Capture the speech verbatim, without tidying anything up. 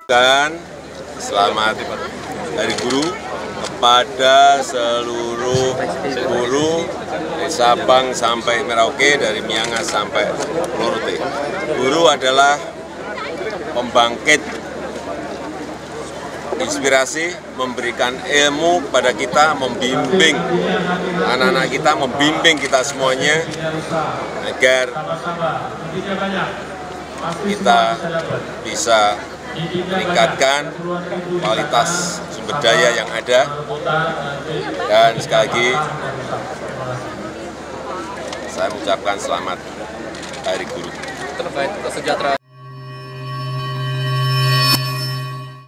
Dan selamat Hari Guru kepada seluruh guru dari Sabang sampai Merauke, dari Miangas sampai Lorote. Guru adalah pembangkit inspirasi, memberikan ilmu kepada kita, membimbing anak-anak kita, membimbing kita semuanya agar kita bisa meningkatkan kualitas sumber daya yang ada. Dan sekali lagi saya mengucapkan selamat Hari Guru. Terkait kesejahteraan